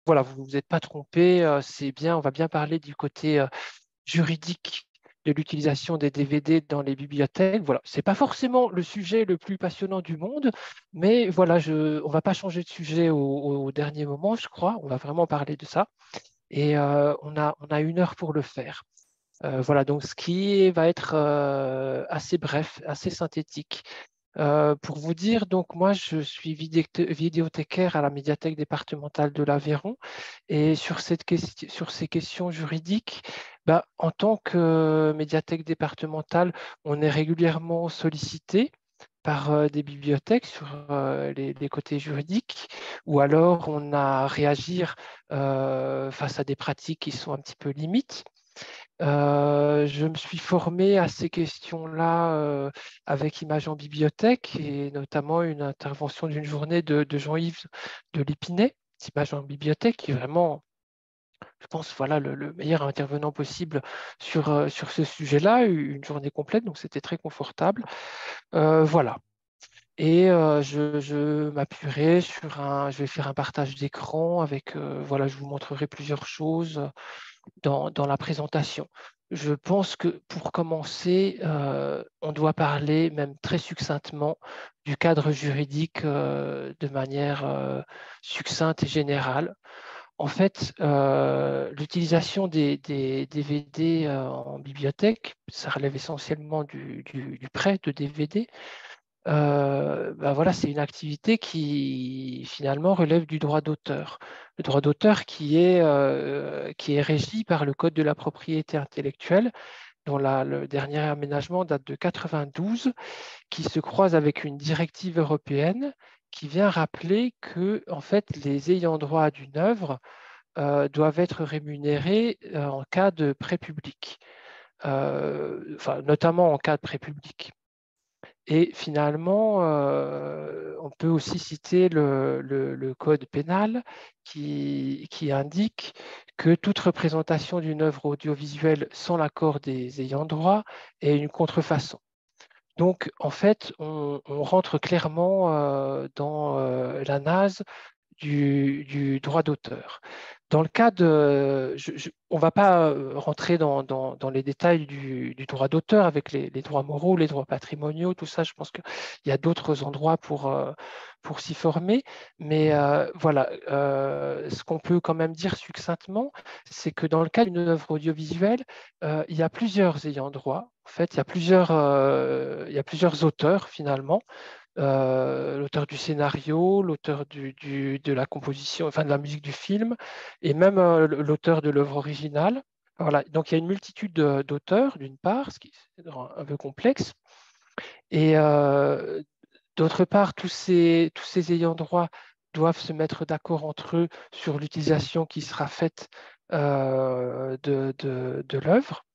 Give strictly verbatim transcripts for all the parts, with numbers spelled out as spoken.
voilà, vous ne vous êtes pas trompé, euh, c'est bien, on va bien parler du côté euh, juridique de l'utilisation des D V D dans les bibliothèques. Voilà, ce n'est pas forcément le sujet le plus passionnant du monde, mais voilà, je, on ne va pas changer de sujet au, au dernier moment, je crois. On va vraiment parler de ça. Et euh, on a, on a une heure pour le faire. Euh, voilà, donc ce qui va être euh, assez bref, assez synthétique. Euh, pour vous dire, donc moi, je suis vidéothé- vidéothécaire à la médiathèque départementale de l'Aveyron. Et sur, cette question, sur ces questions juridiques, bah, en tant que médiathèque départementale, on est régulièrement sollicité par euh, des bibliothèques sur euh, les, les côtés juridiques, ou alors on a à réagir euh, face à des pratiques qui sont un petit peu limites. Euh, je me suis formé à ces questions-là euh, avec Images en bibliothèque et notamment une intervention d'une journée de, de Jean-Yves de l'Épinay, Images en bibliothèque, qui est vraiment, je pense, voilà, le, le meilleur intervenant possible sur, euh, sur ce sujet-là, une journée complète, donc c'était très confortable. Euh, voilà. Et euh, je, je m'appuierai sur un, je vais faire un partage d'écran avec, euh, voilà, je vous montrerai plusieurs choses dans, dans la présentation. Je pense que pour commencer, euh, on doit parler même très succinctement du cadre juridique euh, de manière euh, succincte et générale. En fait, euh, l'utilisation des, des D V D euh, en bibliothèque, ça relève essentiellement du, du, du prêt de D V D. Euh, ben voilà, c'est une activité qui finalement relève du droit d'auteur. Le droit d'auteur qui est, euh, qui est régi par le Code de la propriété intellectuelle, dont la- le dernier aménagement date de quatre-vingt-douze, qui se croise avec une directive européenne qui vient rappeler que en fait, les ayants droit d'une œuvre euh, doivent être rémunérés euh, en cas de prêt public, euh, enfin, notamment en cas de prêt public. Et finalement, euh, on peut aussi citer le, le- le code pénal qui, qui indique que toute représentation d'une œuvre audiovisuelle sans l'accord des ayants droit est une contrefaçon. Donc, en fait, on, on rentre clairement euh, dans euh, la nasse du, du droit d'auteur. Dans le cas de, je- je- on ne va pas euh, rentrer dans, dans- dans les détails du, du droit d'auteur avec les, les droits moraux, les droits patrimoniaux, tout ça. Je pense qu'il y a d'autres endroits pour, euh, pour s'y former. Mais euh, voilà, euh, ce qu'on peut quand même dire succinctement, c'est que dans le cas d'une œuvre audiovisuelle, euh, il y a plusieurs ayants droit. En fait, il y a plusieurs, euh, il y a plusieurs auteurs finalement, euh, l'auteur du scénario, l'auteur du, du- de la composition, enfin de la musique du film, et même euh, l'auteur de l'œuvre originale. Voilà. Donc il y a une multitude de- d'auteurs, d'une part, ce qui est un peu complexe, et euh, d'autre part, tous ces, tous ces ayants droit doivent se mettre d'accord entre eux sur l'utilisation qui sera faite euh, de, de, de l'œuvre.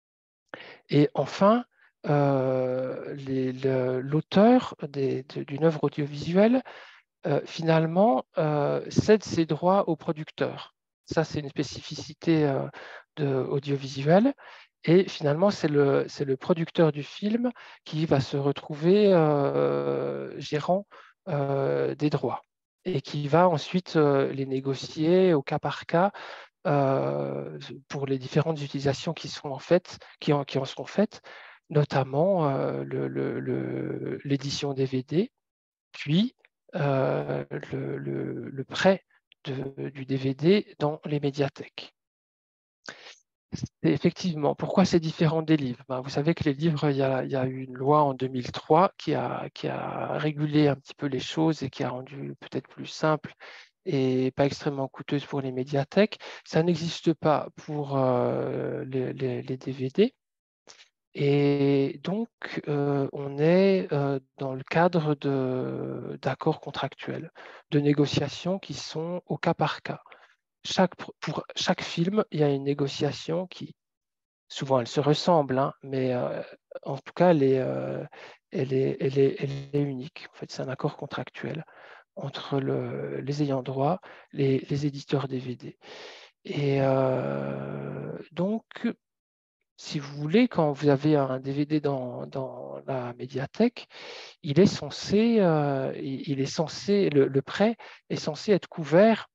Et enfin, euh, les- le- l'auteur des- de- d'une œuvre audiovisuelle euh, finalement, euh, cède ses droits au producteur. Ça, c'est une spécificité euh, de audiovisuelle. Et finalement, c'est le, c'est le producteur du film qui va se retrouver euh, gérant euh, des droits et qui va ensuite euh, les négocier au cas par cas euh, pour les différentes utilisations qui sont en fait, qui en, qui en sont faites, notamment euh, le- le- le- l'édition D V D, puis euh, le, le- le prêt de- du D V D dans les médiathèques. Et effectivement, pourquoi c'est différent des livres? Ben, vous savez que les livres, il y a, il y a eu une loi en deux mille trois qui a, qui a régulé un petit peu les choses et qui a rendu peut-être plus simple et pas extrêmement coûteuse pour les médiathèques. Ça n'existe pas pour euh, les, les- les D V D. Et donc, euh, on est euh, dans le cadre de- d'accords contractuels, de négociations qui sont au cas par cas. Chaque, pour chaque film, il y a une négociation qui, souvent, elle se ressemble, hein, mais euh, en tout cas, elle est, euh, elle est, elle est, elle est unique. En fait, c'est un accord contractuel entre le- les ayants droit, les, les éditeurs D V D. Et euh, donc, si vous voulez, quand vous avez un D V D dans, dans la médiathèque, il est censé, euh, il il est censé, le, le prêt est censé être couvert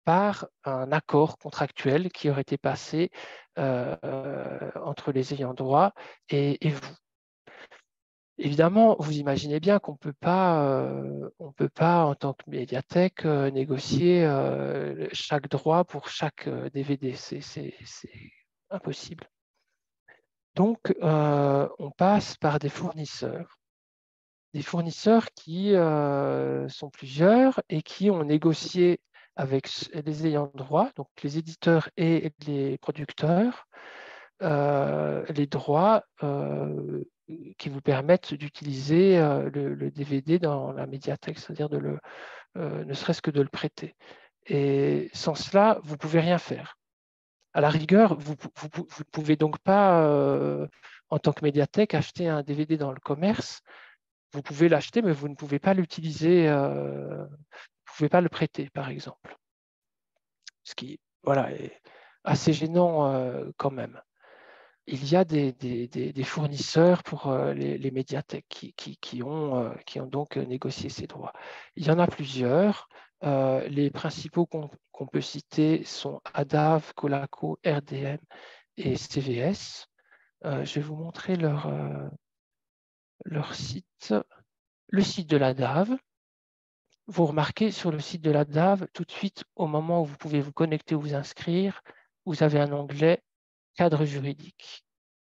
par un accord contractuel qui aurait été passé euh, euh, entre les ayants droit et, et vous. Évidemment, vous imaginez bien qu'on peut pas, euh, on peut pas, en tant que médiathèque, euh, négocier euh, chaque droit pour chaque euh, D V D. C'est impossible. Donc, euh, on passe par des fournisseurs. Des fournisseurs qui euh, sont plusieurs et qui ont négocié avec les ayants droit, donc les éditeurs et les producteurs, euh, les droits euh, qui vous permettent d'utiliser euh, le, le D V D dans la médiathèque, c'est-à-dire de le, euh, ne serait-ce que de le prêter. Et sans cela, vous ne pouvez rien faire. À la rigueur, vous ne pouvez donc pas, euh, en tant que médiathèque, acheter un D V D dans le commerce. Vous pouvez l'acheter, mais vous ne pouvez pas l'utiliser, euh, vous ne pouvez pas le prêter, par exemple. Ce qui voilà, est assez gênant euh, quand même. Il y a des, des, des, des fournisseurs pour euh, les, les médiathèques qui, qui, qui, ont, euh, qui ont donc négocié ces droits. Il y en a plusieurs. Euh, les principaux qu'on qu'on peut citer sont Adav, Colaco, R D M et C V S. Euh, je vais vous montrer leur, euh, leur site. Le site de l'Adav. Vous remarquez sur le site de l'Adav, tout de suite, au moment où vous pouvez vous connecter ou vous inscrire, vous avez un onglet cadre juridique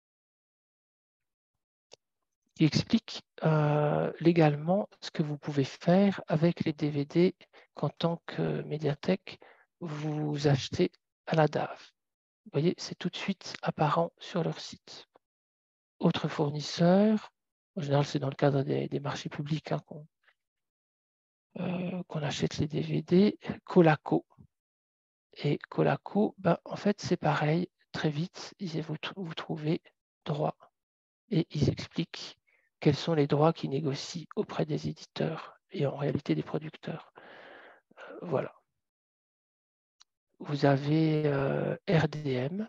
qui explique euh, légalement ce que vous pouvez faire avec les D V D qu'en tant que médiathèque, vous achetez à l'Adav. Vous voyez, c'est tout de suite apparent sur leur site. Autre fournisseur, en général, c'est dans le cadre des, des marchés publics hein, qu'on euh, qu'on achète les D V D, Colaco. Et Colaco, ben, en fait, c'est pareil, très vite, vous, vous trouvez droit et ils expliquent quels sont les droits qu'ils négocient auprès des éditeurs et en réalité des producteurs. Euh, voilà. Vous avez euh, R D M,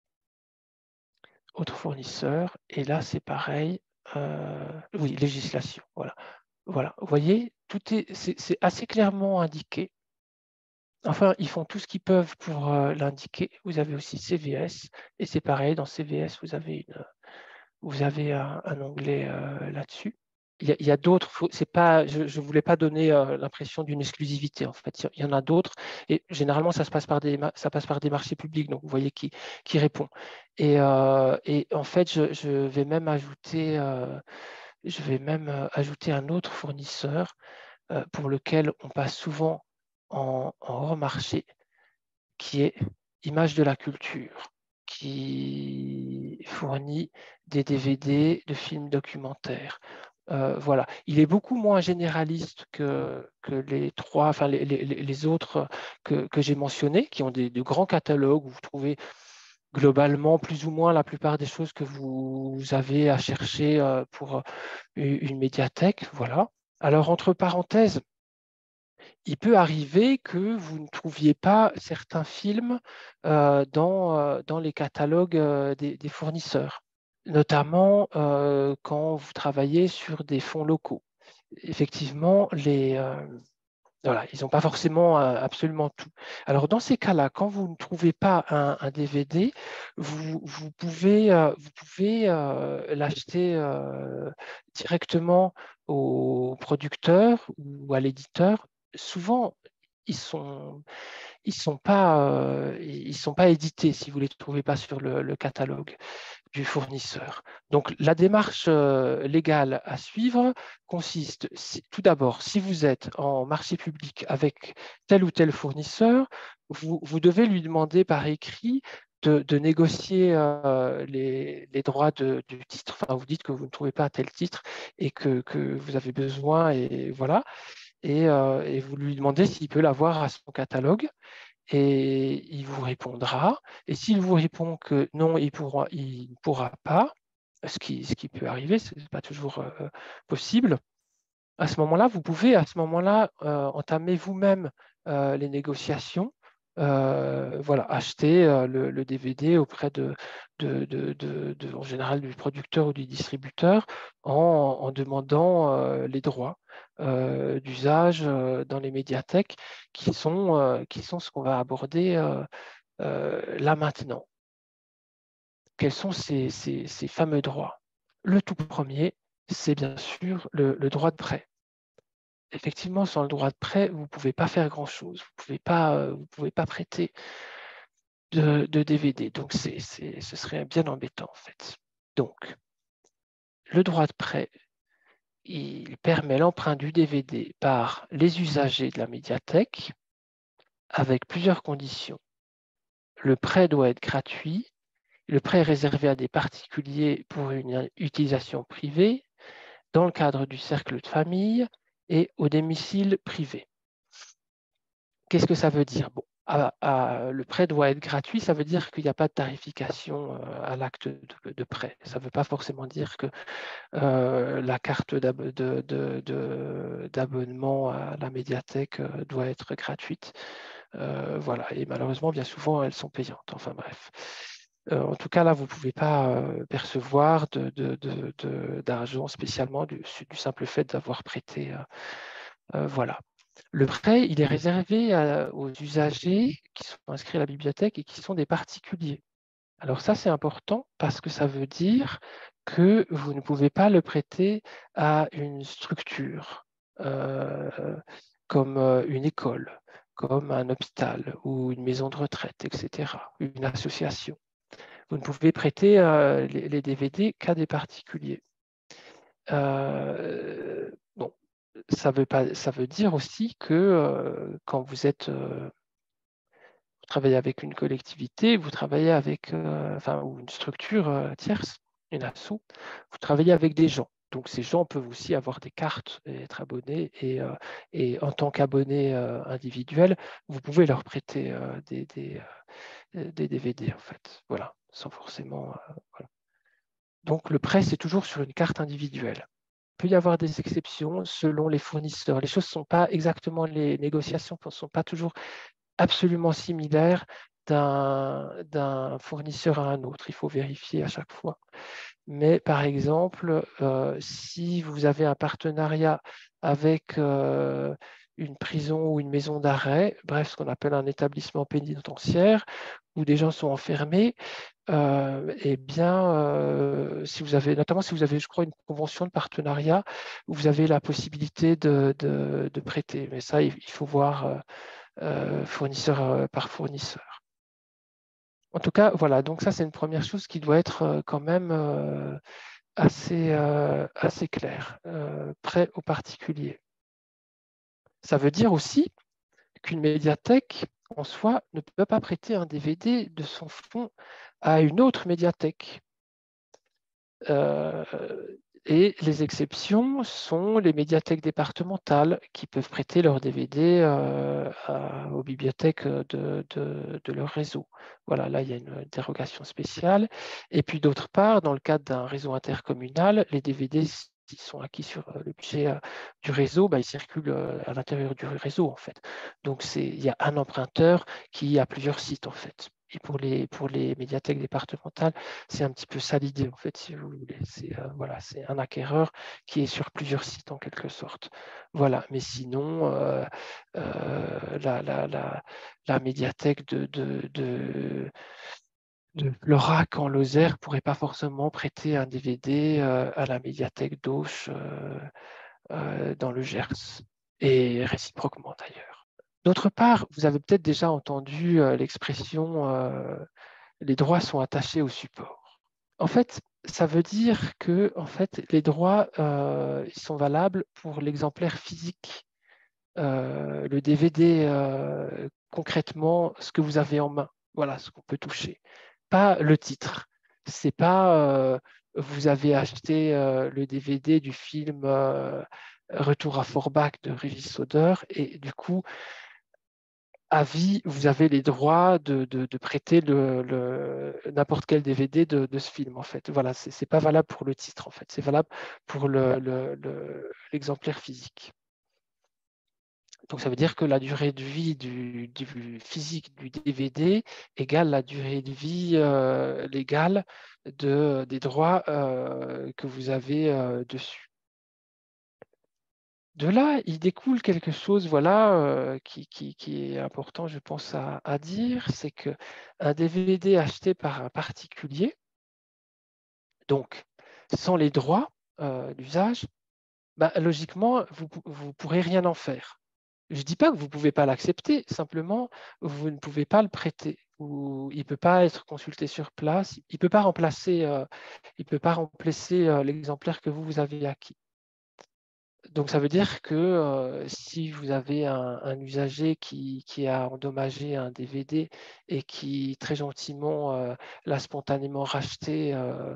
autre fournisseur, et là c'est pareil, euh, oui, législation, voilà. Voilà, vous voyez, tout est, c'est assez clairement indiqué. Enfin, ils font tout ce qu'ils peuvent pour euh, l'indiquer. Vous avez aussi C V S, et c'est pareil, dans C V S, vous avez, une, vous avez un, un onglet euh, là-dessus. Il y a, a d'autres, c'est pas, je ne voulais pas donner euh, l'impression d'une exclusivité, en fait. Il y en a d'autres, et généralement, ça, se passe par des, ça passe par des marchés publics, donc vous voyez qui, qui répond. Et, euh, et en fait, je, je vais même ajouter, euh, je vais même euh, ajouter un autre fournisseur euh, pour lequel on passe souvent en, en hors marché, qui est Image de la culture, qui fournit des D V D de films documentaires. Euh, voilà, il est beaucoup moins généraliste que, que les trois, enfin les, les, les autres que, que j'ai mentionnés, qui ont des, de grands catalogues où vous trouvez globalement plus ou moins la plupart des choses que vous avez à chercher euh, pour une médiathèque. Voilà. Alors, entre parenthèses, il peut arriver que vous ne trouviez pas certains films euh, dans, euh, dans les catalogues euh, des, des fournisseurs, notamment euh, quand vous travaillez sur des fonds locaux. Effectivement, les, euh, voilà, ils n'ont pas forcément euh, absolument tout. Alors, dans ces cas-là, quand vous ne trouvez pas un, un D V D, vous, vous pouvez, euh, vous pouvez euh, l'acheter euh, directement au producteur ou à l'éditeur. Souvent, ils sont, ils sont pas, euh, ils sont pas édités si vous ne les trouvez pas sur le, le catalogue du fournisseur. Donc, la démarche euh, légale à suivre consiste, si, tout d'abord, si vous êtes en marché public avec tel ou tel fournisseur, vous, vous devez lui demander par écrit de, de négocier euh, les, les droits de, du titre. Enfin, vous dites que vous ne trouvez pas un tel titre et que, que vous avez besoin, et voilà. Et, euh, et vous lui demandez s'il peut l'avoir à son catalogue. Et il vous répondra. Et s'il vous répond que non, il ne pourra, il pourra pas, ce qui, ce qui peut arriver, ce n'est pas toujours euh, possible, à ce moment-là, vous pouvez à ce moment-là euh, entamer vous-même euh, les négociations euh, voilà, acheter euh, le, le D V D auprès de, de, de, de, de, en général du producteur ou du distributeur en, en demandant euh, les droits euh, d'usage euh, dans les médiathèques qui sont, euh, qui sont ce qu'on va aborder euh, euh, là maintenant. Quels sont ces, ces, ces fameux droits? Le tout premier, c'est bien sûr le, le droit de prêt. Effectivement, sans le droit de prêt, vous ne pouvez pas faire grand-chose. Vous ne pouvez pas, euh, vous pouvez pas prêter de, de D V D. Donc, c'est, c'est, ce serait bien embêtant, en fait. Donc, le droit de prêt, il permet l'emprunt du D V D par les usagers de la médiathèque avec plusieurs conditions. Le prêt doit être gratuit. Le prêt est réservé à des particuliers pour une utilisation privée dans le cadre du cercle de famille et au domicile privé. Qu'est-ce que ça veut dire? Bon, à, à, le prêt doit être gratuit, ça veut dire qu'il n'y a pas de tarification euh, à l'acte de, de, prêt. Ça ne veut pas forcément dire que euh, la carte d'abonnement à la médiathèque euh, doit être gratuite. Euh, voilà, et malheureusement, bien souvent, elles sont payantes. Enfin bref. Euh, en tout cas, là, vous ne pouvez pas euh, percevoir d'argent de, de, de, de, spécialement du, du simple fait d'avoir prêté. Euh, euh, voilà. Le prêt, il est réservé à, aux usagers qui sont inscrits à la bibliothèque et qui sont des particuliers. Alors ça, c'est important parce que ça veut dire que vous ne pouvez pas le prêter à une structure euh, comme une école, comme un hôpital ou une maison de retraite, et cetera, une association. Vous ne pouvez prêter euh, les, les D V D qu'à des particuliers. Euh, bon, ça veut, pas, ça veut dire aussi que euh, quand vous êtes, euh, vous travaillez avec une collectivité, vous travaillez avec, euh, enfin, ou une structure euh, tierce, une asso, vous travaillez avec des gens. Donc ces gens peuvent aussi avoir des cartes et être abonnés. Et, euh, et en tant qu'abonné euh, individuel, vous pouvez leur prêter euh, des, des, euh, des D V D en fait. Voilà, sans forcément. Euh, voilà. Donc le prêt, c'est toujours sur une carte individuelle. Il peut y avoir des exceptions selon les fournisseurs. Les choses ne sont pas exactement, les négociations ne sont pas toujours absolument similaires d'un fournisseur à un autre. Il faut vérifier à chaque fois. Mais par exemple, euh, si vous avez un partenariat avec euh, une prison ou une maison d'arrêt, bref, ce qu'on appelle un établissement pénitentiaire, où des gens sont enfermés, euh, eh bien, euh, si vous avez, notamment si vous avez, je crois, une convention de partenariat, vous avez la possibilité de, de, de prêter. Mais ça, il, il faut voir euh, euh, fournisseur euh, par fournisseur. En tout cas, voilà, donc ça, c'est une première chose qui doit être euh, quand même euh, assez, euh, assez claire, euh, prêt aux particuliers. Ça veut dire aussi qu'une médiathèque, en soi, ne peut pas prêter un D V D de son fonds à une autre médiathèque. Euh, et les exceptions sont les médiathèques départementales qui peuvent prêter leurs D V D euh, à, aux bibliothèques de, de, de leur réseau. Voilà, là, il y a une dérogation spéciale. Et puis, d'autre part, dans le cadre d'un réseau intercommunal, les D V D qui sont acquis sur le budget euh, du réseau, bah, ils circulent euh, à l'intérieur du réseau, en fait. Donc, il y a un emprunteur qui a plusieurs sites, en fait. Et pour les, pour les médiathèques départementales, c'est un petit peu ça l'idée, en fait, si vous voulez. C'est euh, voilà, c'est un acquéreur qui est sur plusieurs sites, en quelque sorte. Voilà, mais sinon, euh, euh, la, la, la, la médiathèque de, de, de, de Florac en Lozère ne pourrait pas forcément prêter un D V D euh, à la médiathèque d'Auch euh, euh, dans le Gers, et réciproquement d'ailleurs. D'autre part, vous avez peut-être déjà entendu euh, l'expression euh, les droits sont attachés au support. En fait, ça veut dire que en fait, les droits euh, ils sont valables pour l'exemplaire physique, euh, le D V D, euh, concrètement, ce que vous avez en main. Voilà, ce qu'on peut toucher. Pas le titre. C'est pas euh, vous avez acheté euh, le D V D du film euh, Retour à Forbach de Régis Soder et du coup, à vie, vous avez les droits de, de, de prêter le, le, n'importe quel D V D de, de ce film, en fait. Voilà, c'est n'est pas valable pour le titre, en fait. C'est valable pour l'exemplaire le, le, le, physique. Donc, ça veut dire que la durée de vie du, du physique du D V D égale la durée de vie euh, légale de, des droits euh, que vous avez euh, dessus. De là, il découle quelque chose voilà, euh, qui, qui, qui est important, je pense, à, à dire, c'est qu'un D V D acheté par un particulier, donc sans les droits euh, d'usage, bah, logiquement, vous ne pourrez rien en faire. Je ne dis pas que vous ne pouvez pas l'accepter, simplement, vous ne pouvez pas le prêter. Ou il ne peut pas être consulté sur place, il ne peut pas remplacer, euh, il peut pas remplacer euh, l'exemplaire que vous, vous avez acquis. Donc, ça veut dire que euh, si vous avez un, un usager qui, qui a endommagé un D V D et qui, très gentiment, euh, l'a spontanément racheté euh,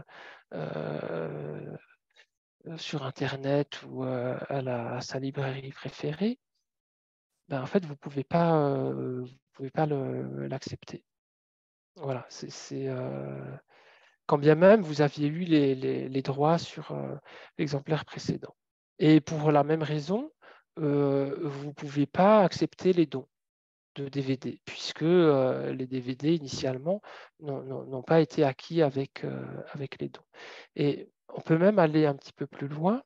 euh, sur Internet ou euh, à, la, à sa librairie préférée, ben, en fait, vous ne pouvez pas, euh, vous pouvez pas le- l'accepter. Voilà, c'est, c'est, euh, quand bien même vous aviez eu les, les- les droits sur euh, l'exemplaire précédent. Et pour la même raison, euh, vous ne pouvez pas accepter les dons de D V D, puisque euh, les D V D initialement n'ont n'ont- n'ont pas été acquis avec, euh, avec les dons. Et on peut même aller un petit peu plus loin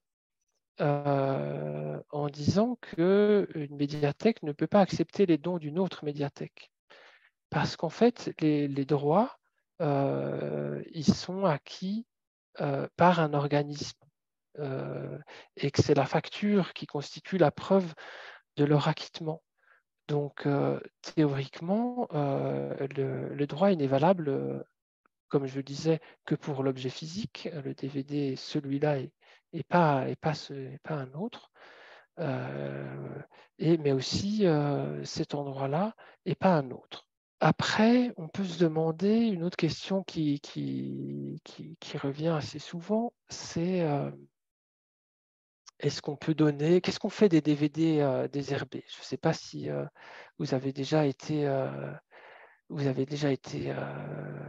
euh, en disant qu'une médiathèque ne peut pas accepter les dons d'une autre médiathèque. Parce qu'en fait, les, les droits, euh, ils sont acquis euh, par un organisme euh, et que c'est la facture qui constitue la preuve de leur acquittement. Donc, euh, théoriquement, euh, le, le droit il n'est valable, euh, comme je le disais, que pour l'objet physique. Le D V D, celui-là, et, et, pas, et, pas ce, et pas un autre. Euh, et, mais aussi euh, cet endroit-là et pas un autre. Après, on peut se demander une autre question qui, qui, qui, qui revient assez souvent, c'est euh, est-ce qu'on peut donner, qu'est-ce qu'on fait des D V D euh, désherbés? Je ne sais pas si euh, vous avez déjà été, euh, vous avez déjà été euh,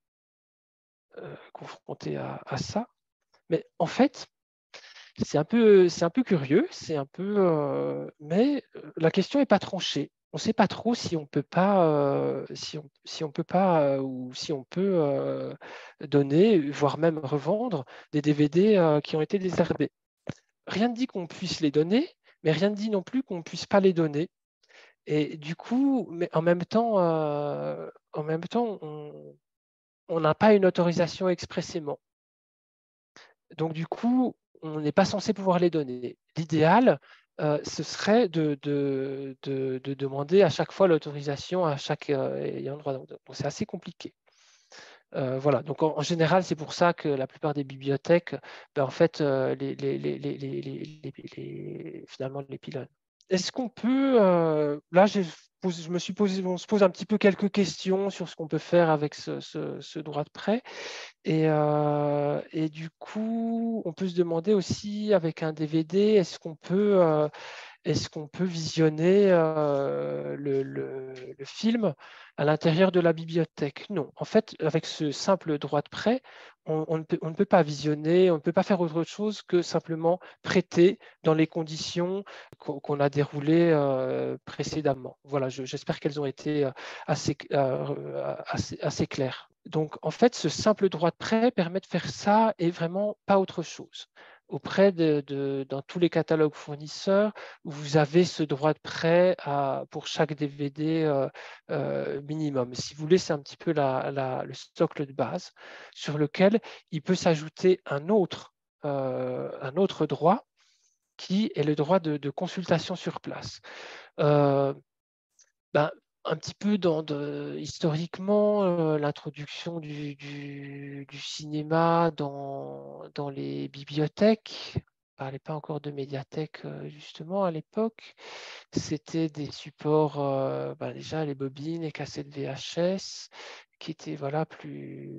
euh, confronté à, à ça. Mais en fait, c'est un peu, c'est un peu curieux, c'est un peu, euh, mais euh, la question n'est pas tranchée. On ne sait pas trop si on peut pas, euh, si on, si on peut pas, euh, ou si on peut euh, donner, voire même revendre des D V D euh, qui ont été désherbés. Rien ne dit qu'on puisse les donner, mais rien ne dit non plus qu'on ne puisse pas les donner. Et du coup, mais en même temps, euh, en même temps, on on n'a pas une autorisation expressément. Donc, du coup, on n'est pas censé pouvoir les donner. L'idéal, euh, ce serait de, de, de, de demander à chaque fois l'autorisation à chaque euh, ayant droit. Donc, c'est assez compliqué. Euh, voilà. Donc, en, en général, c'est pour ça que la plupart des bibliothèques, ben, en fait, euh, les, les, les, les, les, les, les- finalement, les pilonnent. Est-ce qu'on peut, euh, là, j'ai posé- je me suis posé, on se pose un petit peu quelques questions sur ce qu'on peut faire avec ce, ce, ce droit de prêt. Et, euh, et du coup, on peut se demander aussi avec un D V D, est-ce qu'on peut, euh, est-ce qu'on peut visionner euh, le, le- le film à l'intérieur de la bibliothèque? Non. En fait, avec ce simple droit de prêt, on, on ne peut, on ne peut pas visionner, on ne peut pas faire autre chose que simplement prêter dans les conditions qu'on qu'on a déroulées euh, précédemment. Voilà, je- j'espère qu'elles ont été euh, assez, euh, assez, assez claires. Donc, en fait, ce simple droit de prêt permet de faire ça et vraiment pas autre chose. Auprès de, de- dans tous les catalogues fournisseurs, vous avez ce droit de prêt à, pour chaque D V D euh, euh, minimum. Si vous voulez, c'est un petit peu la, la- le socle de base sur lequel il peut s'ajouter un autre, euh, un autre droit qui est le droit de, de consultation sur place. Euh, ben, un petit peu dans de, historiquement, euh, l'introduction du, du- du cinéma dans, dans les bibliothèques. On ne parlait pas encore de médiathèque euh, justement à l'époque. C'était des supports, euh, ben, déjà les bobines, les cassettes V H S, qui étaient voilà, plus.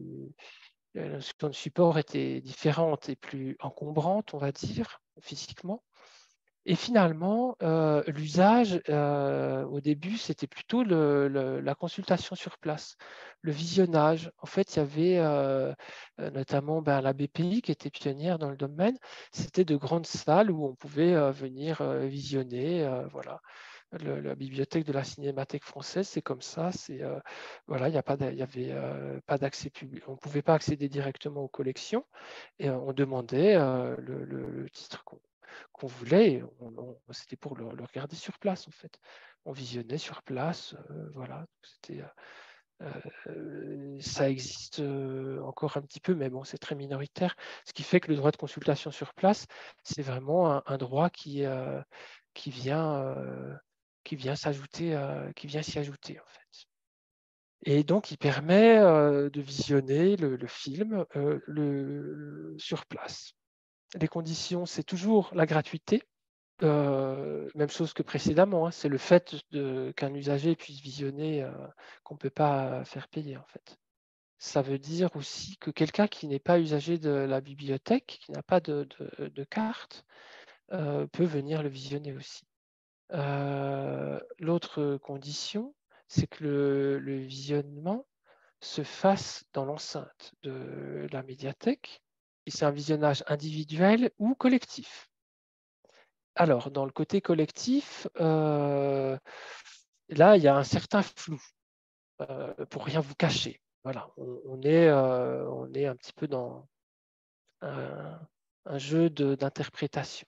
La notion de support était différente et plus encombrante, on va dire, physiquement. Et finalement, euh, l'usage, euh, au début, c'était plutôt le, le, la consultation sur place, le visionnage. En fait, il y avait euh, notamment ben, la B P I qui était pionnière dans le domaine. C'était de grandes salles où on pouvait euh, venir euh, visionner. Euh, voilà. Le, la bibliothèque de la Cinémathèque française, c'est comme ça. C'est euh, voilà, il n'y a pas, il y avait euh, pas d'accès public. On ne pouvait pas accéder directement aux collections et euh, on demandait euh, le, le, le titre qu'on qu'on voulait. C'était pour le, le, regarder sur place, en fait. On visionnait sur place. Euh, voilà. C'était, euh, ça existe euh, encore un petit peu, mais bon, c'est très minoritaire. Ce qui fait que le droit de consultation sur place, c'est vraiment un, un droit qui, euh, qui vient, euh, qui vient s'ajouter, euh, qui vient s'y ajouter, en fait. Et donc, il permet euh, de visionner le, le film euh, le, sur place. Les conditions, c'est toujours la gratuité. Euh, même chose que précédemment, hein, c'est le fait qu'un usager puisse visionner euh, qu'on ne peut pas faire payer en fait. Ça veut dire aussi que quelqu'un qui n'est pas usager de la bibliothèque, qui n'a pas de, de, de carte, euh, peut venir le visionner aussi. Euh, L'autre condition, c'est que le, le visionnement se fasse dans l'enceinte de la médiathèque, et c'est un visionnage individuel ou collectif. Alors, dans le côté collectif, euh, là, il y a un certain flou, euh, pour rien vous cacher. Voilà, on, on est, euh, on est un petit peu dans un, un jeu d'interprétation.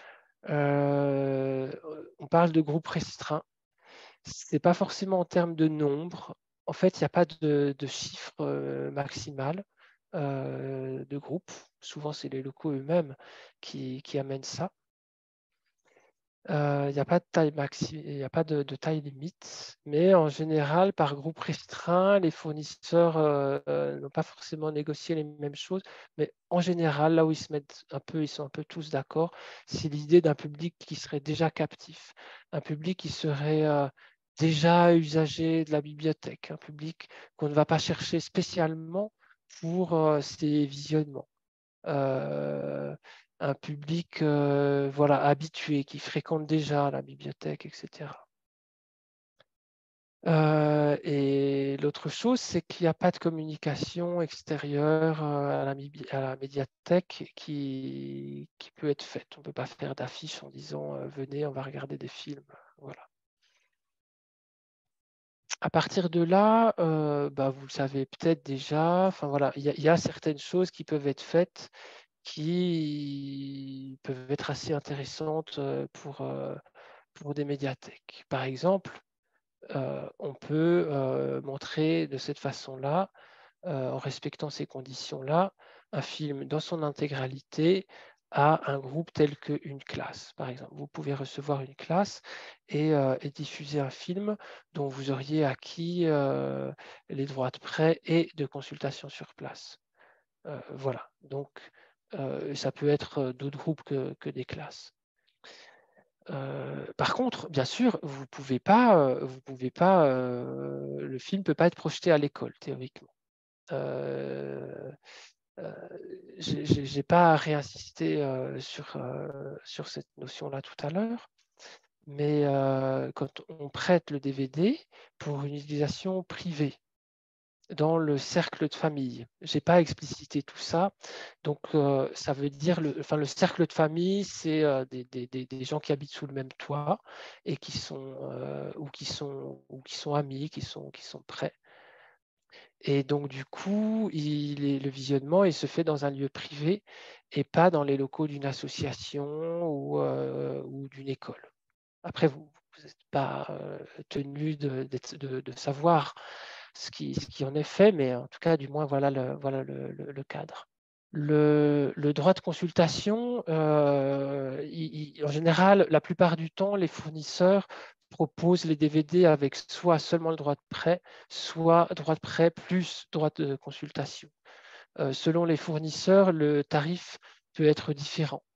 Euh, on parle de groupe restreint. Ce n'est pas forcément en termes de nombre. En fait, il n'y a pas de, de chiffre euh, maximal euh, de groupe. Souvent, c'est les locaux eux-mêmes qui, qui amènent ça. Il euh, n'y a pas de taille maxi, il n'y a pas de, de, taille limite, mais en général, par groupe restreint, les fournisseurs euh, euh, n'ont pas forcément négocié les mêmes choses, mais en général, là où ils se mettent un peu, ils sont un peu tous d'accord, c'est l'idée d'un public qui serait déjà captif, un public qui serait euh, déjà usager de la bibliothèque, un public qu'on ne va pas chercher spécialement pour euh, ces visionnements. Euh, un public euh, voilà, habitué, qui fréquente déjà la bibliothèque, et cetera. Euh, et l'autre chose, c'est qu'il n'y a pas de communication extérieure euh, à la, à la médiathèque qui, qui peut être faite. On ne peut pas faire d'affiches en disant euh, venez, on va regarder des films. Voilà. À partir de là, euh, bah, vous le savez peut-être déjà, enfin voilà, il y, y, a certaines choses qui peuvent être faites qui peuvent être assez intéressantes pour, pour des médiathèques. Par exemple, euh, on peut euh, montrer de cette façon-là, euh, en respectant ces conditions-là, un film dans son intégralité à un groupe tel qu'une classe. Par exemple, vous pouvez recevoir une classe et, euh, et diffuser un film dont vous auriez acquis euh, les droits de prêt et de consultation sur place. Euh, voilà, donc euh, ça peut être d'autres groupes que, que des classes. Euh, par contre, bien sûr, vous pouvez pas, euh, vous pouvez pas, euh, le film ne peut pas être projeté à l'école, théoriquement. Euh, euh, j'ai pas réinsisté euh, sur, euh, sur cette notion-là tout à l'heure, mais euh, quand on prête le D V D pour une utilisation privée, dans le cercle de famille. Je n'ai pas explicité tout ça. Donc, euh, ça veut dire, le, enfin, le cercle de famille, c'est euh, des, des, des, gens qui habitent sous le même toit et qui sont, euh, ou, qui sont, ou qui sont amis, qui sont, qui sont prêts. Et donc, du coup, il est, le visionnement, il se fait dans un lieu privé et pas dans les locaux d'une association ou, euh, ou d'une école. Après, vous n'êtes pas euh, tenu de, de, de, savoir ce qui, ce qui en est fait, mais en tout cas, du moins, voilà le, voilà le, le, le cadre. Le, le, droit de consultation, euh, il, il, en général, la plupart du temps, les fournisseurs proposent les D V D avec soit seulement le droit de prêt, soit droit de prêt plus droit de consultation. Euh, selon les fournisseurs, le tarif peut être différent.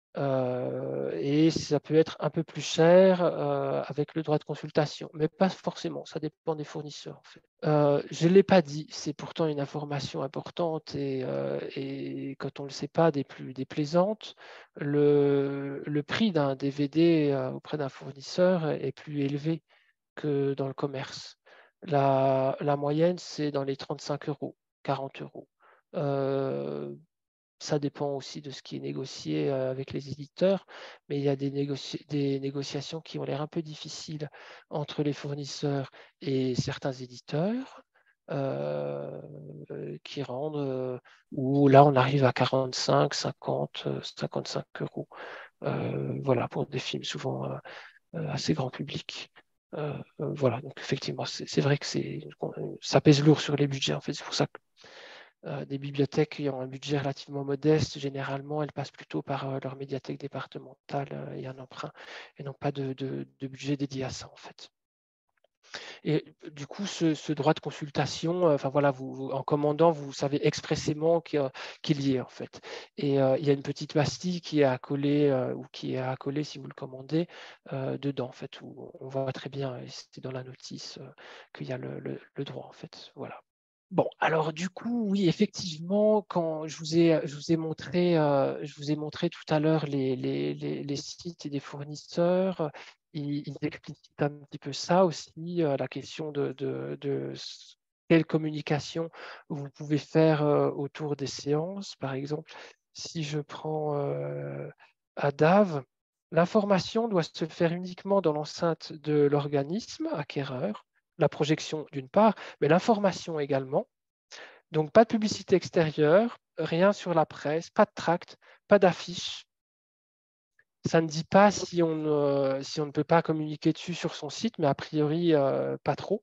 Euh, et ça peut être un peu plus cher euh, avec le droit de consultation, mais pas forcément, ça dépend des fournisseurs en fait. Euh, je ne l'ai pas dit, c'est pourtant une information importante et, euh, et quand on ne le sait pas, des plus déplaisantes, le, le prix d'un D V D euh, auprès d'un fournisseur est plus élevé que dans le commerce. La, la moyenne, c'est dans les trente-cinq euros, quarante euros. Euh, Ça dépend aussi de ce qui est négocié euh, avec les éditeurs, mais il y a des, négoci- des négociations qui ont l'air un peu difficiles entre les fournisseurs et certains éditeurs euh, euh, qui rendent, euh, où là on arrive à quarante-cinq, cinquante, euh, cinquante-cinq euros. Euh, voilà, pour des films souvent euh, euh, assez grand public. Euh, euh, voilà, donc effectivement, c'est c'est vrai que c'est, ça pèse lourd sur les budgets. En fait, c'est pour ça que euh, des bibliothèques qui ont un budget relativement modeste, généralement, elles passent plutôt par euh, leur médiathèque départementale euh, et un emprunt, et non pas de, de, de budget dédié à ça, en fait. Et du coup, ce, ce droit de consultation, euh, enfin voilà, vous, vous- en commandant, vous savez expressément qu'il y, a- qu'il y est en fait. Et euh, il y a une petite pastille qui est à coller euh, ou qui est à coller si vous le commandez euh, dedans en fait, où on voit très bien, et c'est dans la notice euh, qu'il y a le, le- le droit en fait. Voilà. Bon, alors du coup, oui, effectivement, quand je vous ai, je vous ai montré, euh, je vous ai montré tout à l'heure les, les, les, les sites et des fournisseurs, ils, ils explicitent un petit peu ça aussi, euh, la question de, de, de s- quelle communication vous pouvez faire euh, autour des séances. Par exemple, si je prends euh, Adav, l'information doit se faire uniquement dans l'enceinte de l'organisme acquéreur, la projection d'une part, mais l'information également. Donc, pas de publicité extérieure, rien sur la presse, pas de tract, pas d'affiche. Ça ne dit pas si on, ne, si on ne peut pas communiquer dessus sur son site, mais a priori, euh, pas trop.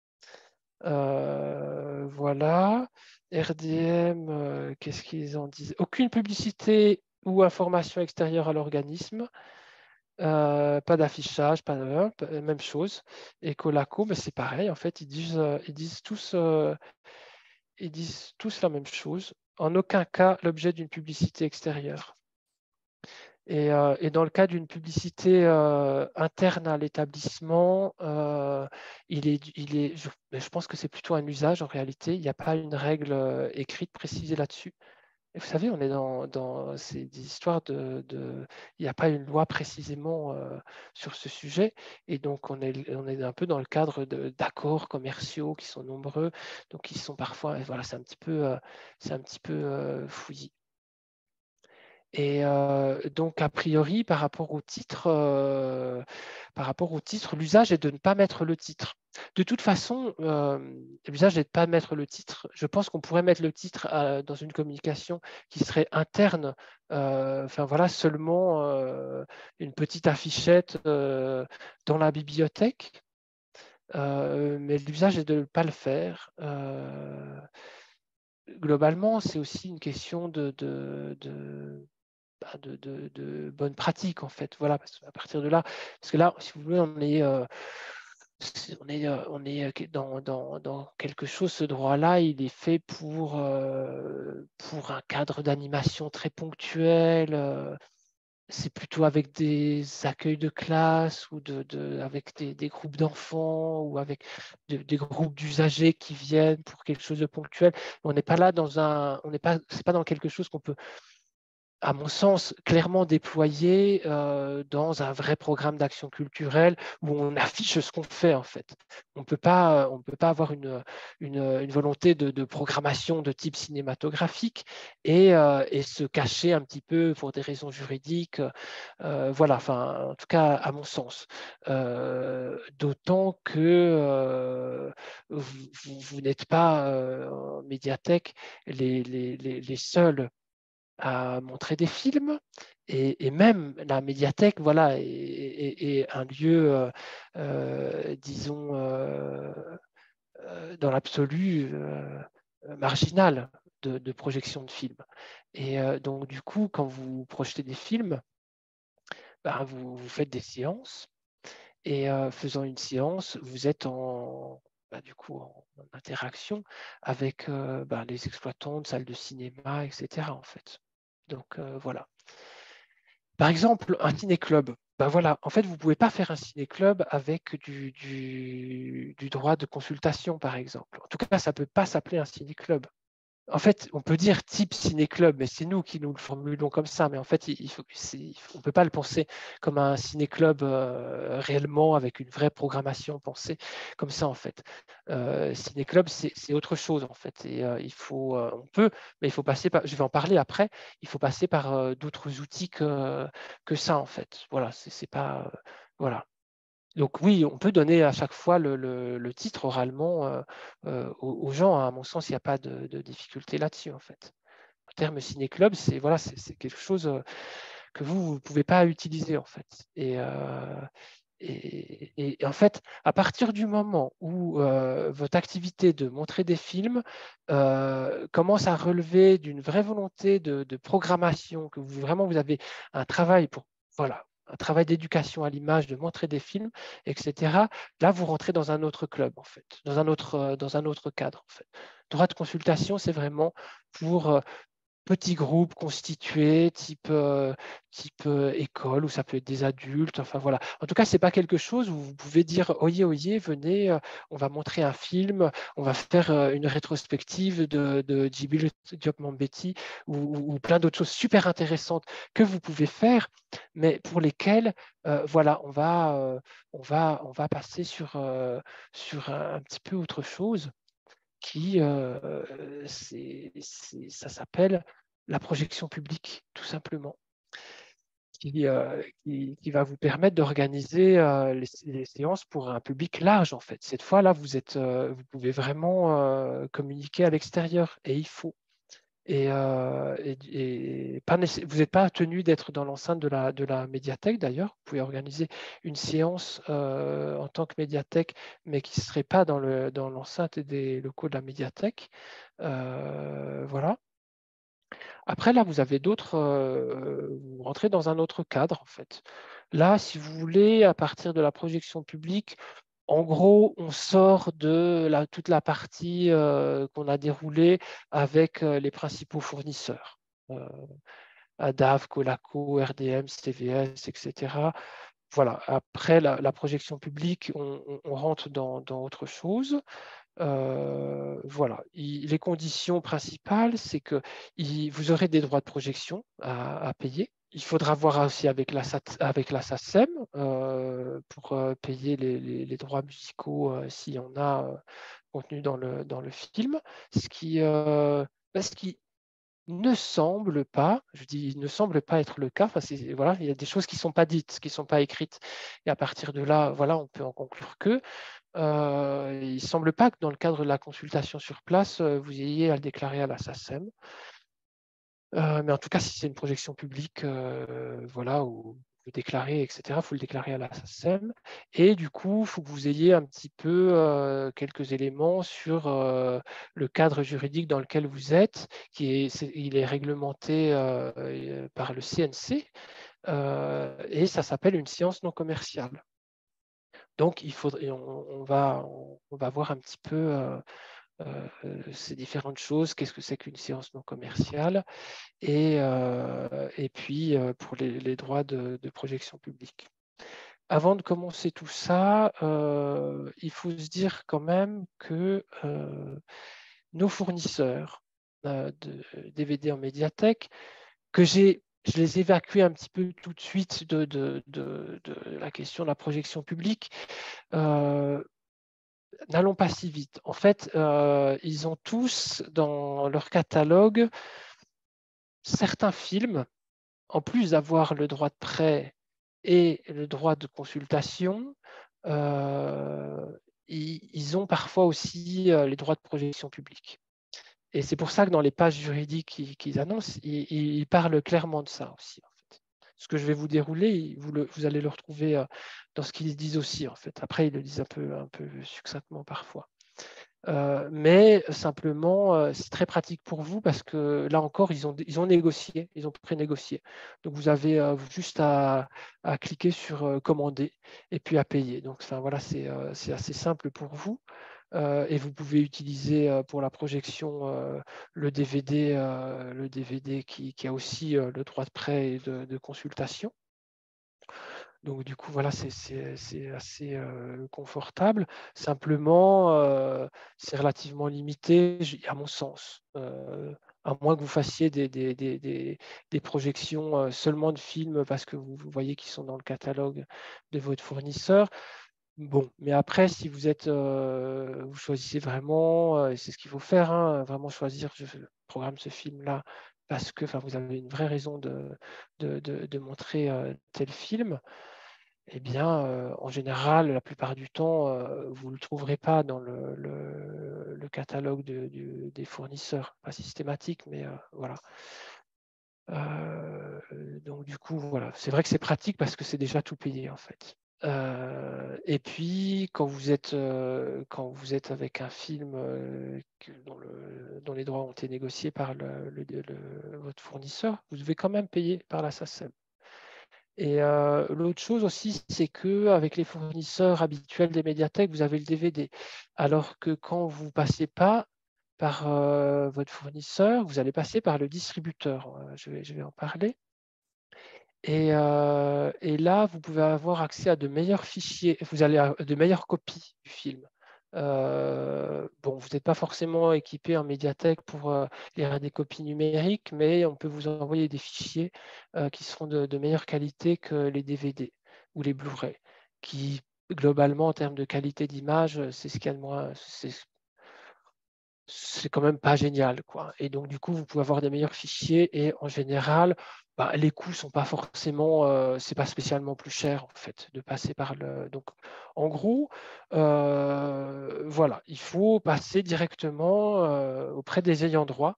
Euh, voilà. R D M, euh, qu'est-ce qu'ils en disent? Aucune publicité ou information extérieure à l'organisme. Euh, pas d'affichage, pas de, même chose. Ecolaco, mais c'est pareil, en fait, ils disent, euh, ils disent tous euh, ils disent tous la même chose. En aucun cas l'objet d'une publicité extérieure. Et, euh, et dans le cas d'une publicité euh, interne à l'établissement, euh, il est, il est, je, je pense que c'est plutôt un usage en réalité. Il n'y a pas une règle euh, écrite précisée là-dessus. Et vous savez, on est dans, dans ces des histoires de, de- il n'y a pas une loi précisément euh, sur ce sujet. Et donc, on est, on est un peu dans le cadre de- d'accords commerciaux qui sont nombreux. Donc, ils sont parfois, voilà, c'est un petit peu, euh, c'est un petit peu euh, fouillis. Et euh, donc, a priori, par rapport au titre, euh, par rapport au titre, l'usage est de ne pas mettre le titre. De toute façon, euh, l'usage est de ne pas mettre le titre. Je pense qu'on pourrait mettre le titre euh, dans une communication qui serait interne, euh, enfin voilà, seulement euh, une petite affichette euh, dans la bibliothèque. Euh, mais l'usage est de ne pas le faire. Euh, globalement, c'est aussi une question de, de, de bah, de, de, de bonnes pratiques, en fait. Voilà, parce qu'à partir de là, parce que là, si vous voulez, on est, euh, on est, euh, on est dans, dans, dans quelque chose, ce droit-là, il est fait pour, euh, pour un cadre d'animation très ponctuel. euh, c'est plutôt avec des accueils de classe ou de, de, avec des, des groupes d'enfants ou avec de- des groupes d'usagers qui viennent pour quelque chose de ponctuel. On n'est pas là dans un, on n'est pas, c'est pas dans quelque chose qu'on peut, à mon sens, clairement déployé euh, dans un vrai programme d'action culturelle où on affiche ce qu'on fait en fait. On peut pas, on peut pas avoir une, une, une volonté de, de, programmation de type cinématographique et, euh, et, se cacher un petit peu pour des raisons juridiques. Euh, voilà, enfin, en tout cas, à mon sens. Euh, D'autant que euh, vous, vous, vous n'êtes pas euh, en médiathèque les, les, les, les seuls à montrer des films et, et même la médiathèque voilà, est, est- est un lieu, euh, euh, disons, euh, euh, dans l'absolu euh, marginal de, de projection de films. Et euh, donc, du coup, quand vous projetez des films, ben, vous, vous faites des séances et euh, faisant une séance, vous êtes en, ben, du coup, en, en interaction avec euh, ben, les exploitants de salles de cinéma, et cetera en fait. Donc, euh, voilà. Par exemple, un ciné-club. Ben voilà, en fait, vous ne pouvez pas faire un ciné-club avec du, du, du droit de consultation, par exemple. En tout cas, ça ne peut pas s'appeler un ciné-club. En fait, on peut dire type ciné-club, mais c'est nous qui nous le formulons comme ça. Mais en fait, il faut, on ne peut pas le penser comme un ciné-club euh, réellement avec une vraie programmation pensée comme ça, en fait. Euh, ciné-club, c'est autre chose, en fait. Et euh, il faut, euh, on peut, mais il faut passer par, je vais en parler après, il faut passer par euh, d'autres outils que, que ça, en fait. Voilà, c'est pas. Euh, voilà. Donc oui, on peut donner à chaque fois le, le, le titre oralement euh, euh, aux, aux gens. À mon sens, il n'y a pas de, de difficulté là-dessus, en fait. Le terme ciné-club, c'est voilà, c'est quelque chose euh, que vous ne pouvez pas utiliser, en fait. Et, euh, et, et, en fait, à partir du moment où euh, votre activité de montrer des films euh, commence à relever d'une vraie volonté de, de programmation, que vous, vraiment vous avez un travail pour, voilà, un travail d'éducation à l'image, de montrer des films, et cetera. Là, vous rentrez dans un autre club, en fait, dans un autre, euh, dans un autre cadre, en fait. Droit de consultation, c'est vraiment pour euh, petits groupes constitués, type, euh, type euh, école, où ça peut être des adultes. Enfin voilà. En tout cas, c'est pas quelque chose où vous pouvez dire oyez, oyez, venez, euh, on va montrer un film, on va faire euh, une rétrospective de, de Djibril Diop Mambéty ou, ou- ou plein d'autres choses super intéressantes que vous pouvez faire, mais pour lesquelles, euh, voilà, on va, euh, on va, on va passer sur, euh, sur un, un petit peu autre chose qui, euh, c'est, c'est- ça s'appelle la projection publique, tout simplement, qui, euh, qui, qui va vous permettre d'organiser euh, les, les séances pour un public large, en fait. Cette fois-là, vous êtes, euh, vous pouvez vraiment euh, communiquer à l'extérieur, et il faut. Et, euh, et- et pas nécess- vous n'êtes pas tenu d'être dans l'enceinte de la, de la médiathèque, d'ailleurs. Vous pouvez organiser une séance euh, en tant que médiathèque, mais qui ne serait pas dans le, dans l'enceinte des locaux de la médiathèque. Euh, voilà. Après, là, vous avez d'autres, euh, vous rentrez dans un autre cadre, en fait. Là, si vous voulez, à partir de la projection publique, en gros, on sort de la, toute la partie euh, qu'on a déroulée avec euh, les principaux fournisseurs. Euh, Adav, Colaco, R D M, C V S, et cetera. Voilà. Après la, la projection publique, on, on- on rentre dans, dans autre chose. Euh, voilà. Il- les conditions principales, c'est que il- vous aurez des droits de projection à, à payer. Il faudra voir aussi avec la, SAT avec la SACEM euh, pour euh, payer les, les- les droits musicaux euh, s'il y en a euh, contenus dans le, dans le film. Ce qui, euh, bah, ce qui ne semble pas, je dis ne semble pas être le cas, enfin, c'est- voilà, il y a des choses qui ne sont pas dites, qui ne sont pas écrites. Et à partir de là, voilà, on peut en conclure que euh, il ne semble pas que dans le cadre de la consultation sur place, euh, vous ayez à le déclarer à la SACEM. Euh, mais en tout cas, si c'est une projection publique, euh, voilà, où vous déclarez, et cetera, il faut le déclarer à la SACEM. Et du coup, il faut que vous ayez un petit peu euh, quelques éléments sur euh, le cadre juridique dans lequel vous êtes, qui est, c'est- il est réglementé euh, euh, par le C N C, euh, et ça s'appelle une science non commerciale. Donc, il faudrait, on, on va, on, va voir un petit peu euh, euh, ces différentes choses. Qu'est-ce que c'est qu'une séance non commerciale? Et, euh, et puis, euh, pour les, les droits de, de projection publique. Avant de commencer tout ça, euh, il faut se dire quand même que euh, nos fournisseurs euh, de D V D en médiathèque, que j'ai, je les ai évacués un petit peu tout de suite de, de, de, de la question de la projection publique, euh, n'allons pas si vite. En fait, euh, ils ont tous dans leur catalogue certains films, en plus d'avoir le droit de prêt et le droit de consultation, euh, ils, ils ont parfois aussi euh, les droits de projection publique. Et c'est pour ça que dans les pages juridiques qu'ils qu'ils annoncent, ils, ils parlent clairement de ça aussi. En fait. Ce que je vais vous dérouler, vous, le, vous allez le retrouver euh, dans ce qu'ils disent aussi. En fait. Après, ils le disent un peu, un peu succinctement parfois. Euh, mais simplement, euh, c'est très pratique pour vous parce que là encore, ils ont, ils ont négocié, ils ont pré-négocié. Donc, vous avez euh, juste à, à cliquer sur euh, commander et puis à payer. Donc, enfin, voilà, c'est euh, c'est assez simple pour vous. Euh, et vous pouvez utiliser euh, pour la projection euh, le D V D, euh, le D V D qui, qui a aussi euh, le droit de prêt et de, de consultation. Donc du coup, voilà, c'est assez euh, confortable. Simplement, euh, c'est relativement limité, à mon sens. Euh, à moins que vous fassiez des, des, des, des, des projections euh, seulement de films parce que vous, vous voyez qu'ils sont dans le catalogue de votre fournisseur. Bon, mais après, si vous êtes, euh, vous choisissez vraiment, euh, et c'est ce qu'il faut faire, hein, vraiment choisir, je programme ce film-là parce que, enfin, vous avez une vraie raison de, de, de, de montrer euh, tel film. Eh bien, euh, en général, la plupart du temps, euh, vous ne le trouverez pas dans le, le, le catalogue de, du- des fournisseurs. Pas systématique, mais euh, voilà. Euh, donc, du coup, voilà. C'est vrai que c'est pratique parce que c'est déjà tout payé, en fait. Euh, et puis, quand vous êtes, euh, quand vous êtes avec un film euh, que- dont, le- dont les droits ont été négociés par le- le- le- votre fournisseur, vous devez quand même payer par la SACEM. Et euh, l'autre chose aussi, c'est qu'avec les fournisseurs habituels des médiathèques, vous avez le D V D. Alors que quand vous ne passez pas par euh, votre fournisseur, vous allez passer par le distributeur. Euh, Je vais, je vais en parler. Et, euh, et là, vous pouvez avoir accès à de meilleurs fichiers, vous allez à de meilleures copies du film. Euh, bon, vous n'êtes pas forcément équipé en médiathèque pour euh, lire des copies numériques, mais on peut vous envoyer des fichiers euh, qui seront de, de meilleure qualité que les D V D ou les Blu-ray, qui globalement, en termes de qualité d'image, c'est ce qu'il y a de moins, c'est c'est quand même pas génial, quoi. Et donc, du coup, vous pouvez avoir des meilleurs fichiers et en général, bah, les coûts sont pas forcément, euh, c'est pas spécialement plus cher, en fait, de passer par le. Donc, en gros, euh, voilà, il faut passer directement euh, auprès des ayants droit.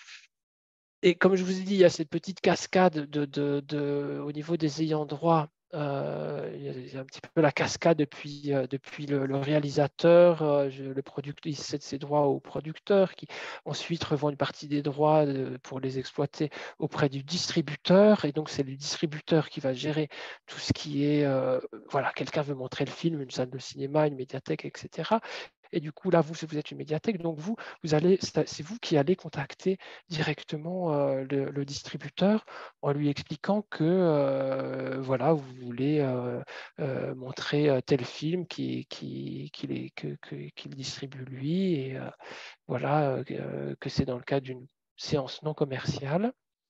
Et comme je vous ai dit, il y a cette petite cascade de, de, de, au niveau des ayants droit. Euh, il, y a, il y a un petit peu la cascade depuis, euh, depuis le, le réalisateur, euh, je- le producteur, il cède ses droits au producteur qui ensuite revend une partie des droits euh, pour les exploiter auprès du distributeur. Et donc, c'est le distributeur qui va gérer tout ce qui est, euh, voilà, quelqu'un veut montrer le film, une salle de cinéma, une médiathèque, et cetera. Et du coup, là, vous, vous êtes une médiathèque, donc vous, vous allez, c'est vous qui allez contacter directement euh, le, le distributeur en lui expliquant que euh, voilà, vous voulez euh, euh, montrer euh, tel film qui, qui, qu'il est- que- que- qu'il distribue lui et euh, voilà, euh, que c'est dans le cadre d'une séance non commerciale.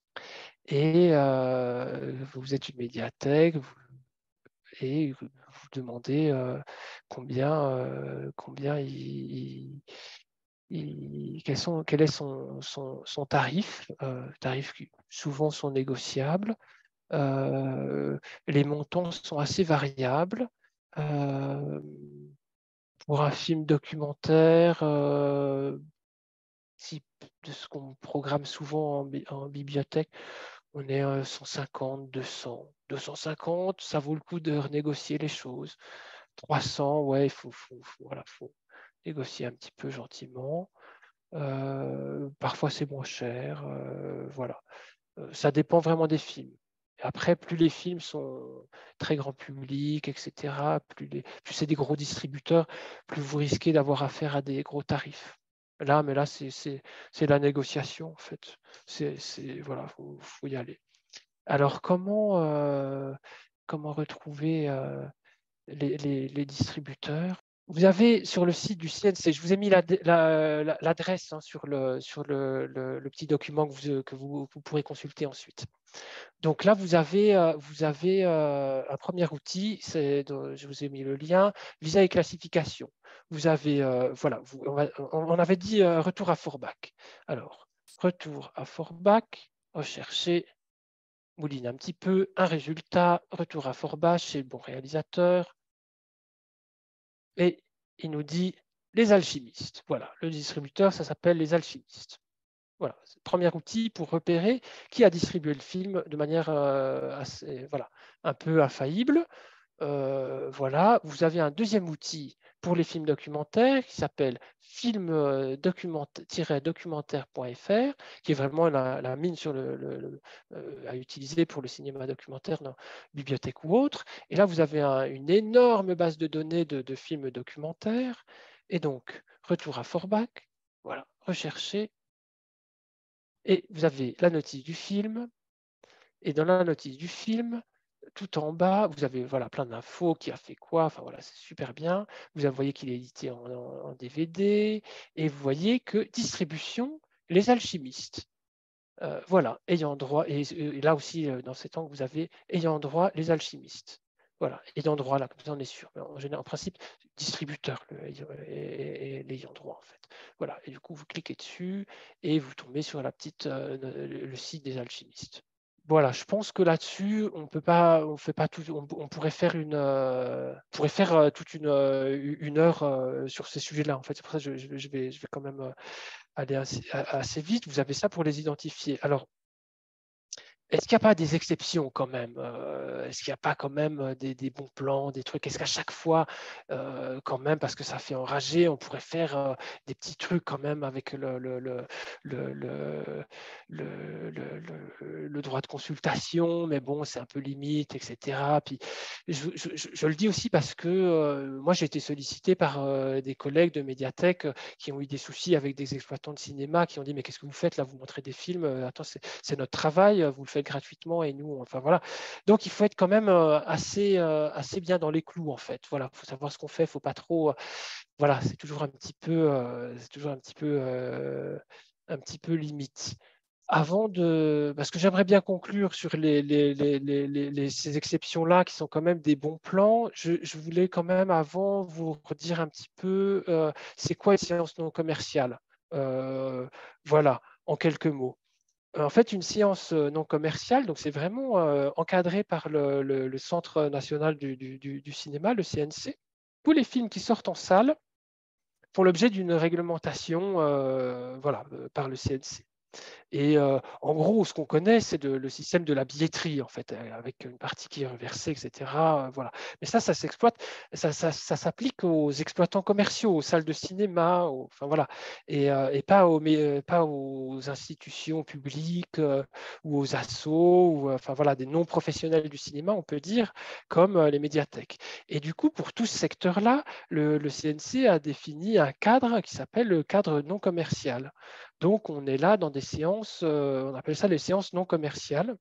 Et euh, vous êtes une médiathèque vous- et vous vous demandez euh, combien, euh, combien il, il- quels sont- quel est son, son- son tarif, euh, tarifs qui souvent sont négociables. Euh, les montants sont assez variables. Euh, pour un film documentaire, euh, type de ce qu'on programme souvent en, bi- en bibliothèque, on est à cent cinquante, deux cents. deux cent cinquante, ça vaut le coup de renégocier les choses. trois cents, ouais, il faut, faut- faut- voilà, faut négocier un petit peu gentiment. Euh, parfois, c'est moins cher. Euh, voilà. Euh, ça dépend vraiment des films. Et après, plus les films sont très grand public, et cetera, plus, les, plus c'est des gros distributeurs, plus vous risquez d'avoir affaire à des gros tarifs. Là, mais là, c'est c'est- c'est la négociation, en fait. C'est, c'est- voilà, faut, faut y aller. Alors, comment, euh, comment retrouver euh, les, les- les distributeurs? Vous avez sur le site du C N C, je vous ai mis l'adresse la, la, l'adresse, hein, sur, le, sur le, le- le petit document que vous, que vous, vous pourrez consulter ensuite. Donc là, vous avez, euh, vous avez euh, un premier outil, c'est, dont je vous ai mis le lien, visa et classification. Vous avez, euh, voilà, vous- on, va- on- on avait dit euh, retour à Forbach. Alors, retour à Forbach, rechercher, mouline un petit peu, un résultat, retour à Forbach, chez le bon réalisateur, et il nous dit les alchimistes. Voilà, le distributeur, ça s'appelle les alchimistes. Voilà, c'est le premier outil pour repérer qui a distribué le film de manière euh, assez, voilà, un peu infaillible. Euh, voilà, vous avez un deuxième outil pour les films documentaires qui s'appelle film-documentaire point F R, qui est vraiment la, la mine sur le, le- le- euh, à utiliser pour le cinéma documentaire dans bibliothèque ou autre. Et là, vous avez un- une énorme base de données de, de films documentaires. Et donc, retour à Forbach, voilà, rechercher, et vous avez la notice du film, et dans la notice du film, tout en bas, vous avez voilà, plein d'infos, qui a fait quoi, enfin voilà, c'est super bien. Vous voyez qu'il est édité en, en, en D V D, et vous voyez que distribution, Les Alchimistes. Euh, voilà, ayant droit, et, et là aussi, euh, dans cet angle, vous avez ayant droit, Les Alchimistes. Voilà, ayant droit, là, comme ça on est sûr. Mais en général, en principe, distributeur, le, et, et l'ayant droit, en fait. Voilà, et du coup, vous cliquez dessus, et vous tombez sur la petite, euh, le, le site des Alchimistes. Voilà, je pense que là-dessus, on peut pas, on fait pas tout, on, on pourrait faire une, euh, on pourrait faire euh, toute une, euh, une heure euh, sur ces sujets-là. En fait, c'est pour ça que je, je vais, je vais, je vais quand même euh, aller assez, assez vite. Vous avez ça pour les identifier. Alors, est-ce qu'il n'y a pas des exceptions quand même? Euh, Est-ce qu'il n'y a pas quand même euh, des, des bons plans, des trucs? Est-ce qu'à chaque fois, euh, quand même, parce que ça fait enrager, on pourrait faire euh, des petits trucs quand même avec le, le, le, le, le, le, le- le- le droit de consultation, mais bon, c'est un peu limite, et cetera. Puis, je, je- je- je le dis aussi parce que euh, moi, j'ai été sollicité par euh, des collègues de médiathèque euh, qui ont eu des soucis avec des exploitants de cinéma qui ont dit, mais qu'est-ce que vous faites là? Vous montrez des films, euh, attends, c'est c'est notre travail, vous le faites gratuitement et nous, enfin voilà. Donc il faut être quand même euh, assez, euh, assez bien dans les clous en fait. Voilà, il faut savoir ce qu'on fait, il faut pas trop. Euh, voilà, c'est toujours un petit peu, euh, c'est toujours un petit peu, euh, un petit peu limite. Avant de, parce que j'aimerais bien conclure sur les, les, les, les, les- ces exceptions-là qui sont quand même des bons plans, je, je voulais quand même avant vous redire un petit peu euh, c'est quoi une séance non commerciale. Euh, voilà, en quelques mots. En fait, une séance euh, non commerciale, donc c'est vraiment euh, encadré par le, le- le Centre national du, du- du- du cinéma, le C N C. Tous les films qui sortent en salle font l'objet d'une réglementation euh, voilà, euh, par le C N C. Et euh, en gros, ce qu'on connaît, c'est de- le système de la billetterie, en fait, euh, avec une partie qui est reversée, et cetera euh, Voilà. Mais ça, ça s'exploite, ça, ça- ça s'applique aux exploitants commerciaux, aux salles de cinéma, aux- enfin voilà, et, euh, et pas, aux, mais, euh, pas aux institutions publiques euh, ou aux assos, ou euh, enfin voilà, des non-professionnels du cinéma, on peut dire, comme euh, les médiathèques. Et du coup, pour tout ce secteur-là, le, le C N C a défini un cadre qui s'appelle le cadre non commercial. Donc, on est là dans des séances, euh, on appelle ça les séances non commerciales.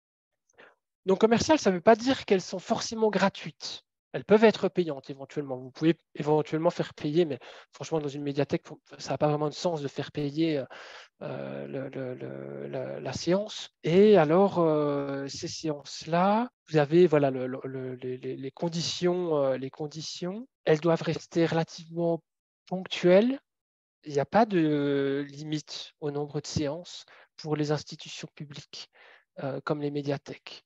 Non commerciales, ça ne veut pas dire qu'elles sont forcément gratuites. Elles peuvent être payantes éventuellement. Vous pouvez éventuellement faire payer, mais franchement, dans une médiathèque, ça n'a pas vraiment de sens de faire payer euh, le- le- le- la, la séance. Et alors, euh, ces séances-là, vous avez voilà, le- le- les, les- les conditions, euh, les conditions. Elles doivent rester relativement ponctuelles. Il n'y a pas de limite au nombre de séances pour les institutions publiques euh, comme les médiathèques.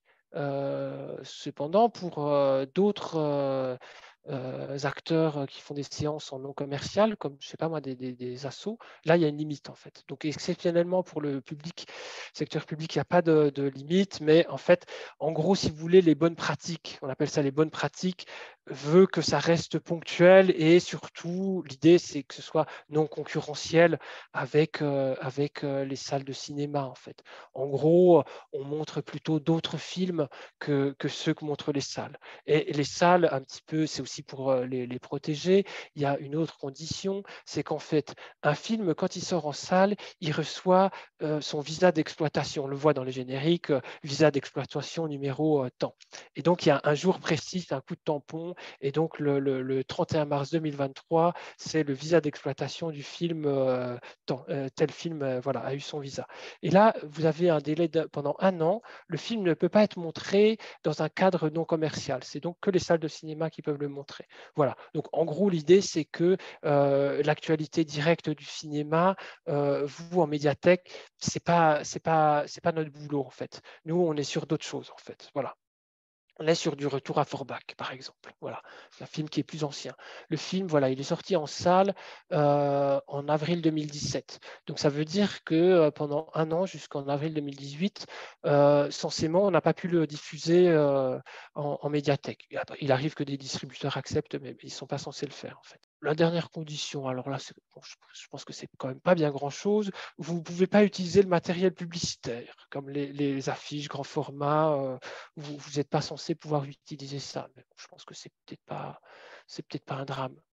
Euh, cependant, pour euh, d'autres euh, euh, acteurs qui font des séances en non commercial, comme je sais pas moi, des, des, des assos, là il y a une limite en fait. Donc exceptionnellement pour le public, secteur public, il n'y a pas de, de limite, mais en fait, en gros, si vous voulez, les bonnes pratiques, on appelle ça les bonnes pratiques, veut que ça reste ponctuel et surtout l'idée c'est que ce soit non concurrentiel avec, euh, avec euh, les salles de cinéma en fait. En gros, on montre plutôt d'autres films que, que ceux que montrent les salles. Et, et les salles, un petit peu, c'est aussi pour euh, les, les protéger. Il y a une autre condition, c'est qu'en fait, un film, quand il sort en salle, il reçoit euh, son visa d'exploitation. On le voit dans les génériques, euh, visa d'exploitation numéro euh, temps. Et donc, il y a un jour précis, c'est un coup de tampon. Et donc, le, le, le trente et un mars deux mille vingt-trois, c'est le visa d'exploitation du film, euh, tant, euh, tel film euh, voilà, a eu son visa. Et là, vous avez un délai de, pendant un an. Le film ne peut pas être montré dans un cadre non commercial. C'est donc que les salles de cinéma qui peuvent le montrer. Voilà. Donc, en gros, l'idée, c'est que euh, l'actualité directe du cinéma, euh, vous, en médiathèque, c'est pas, c'est pas, c'est pas notre boulot, en fait. Nous, on est sur d'autres choses, en fait. Voilà. On est sur du retour à Forbach, par exemple. Voilà, c'est un film qui est plus ancien. Le film, voilà, il est sorti en salle euh, en avril deux mille dix-sept. Donc ça veut dire que euh, pendant un an, jusqu'en avril deux mille dix-huit, euh, censément, on n'a pas pu le diffuser euh, en, en médiathèque. Il arrive que des distributeurs acceptent, mais ils ne sont pas censés le faire, en fait. La dernière condition, alors là, bon, je, je pense que c'est quand même pas bien grand-chose. Vous ne pouvez pas utiliser le matériel publicitaire, comme les, les affiches grand format. Euh, vous n'êtes pas censé pouvoir utiliser ça. Mais bon, je pense que c'est peut-être pas, c'est peut-être pas un drame.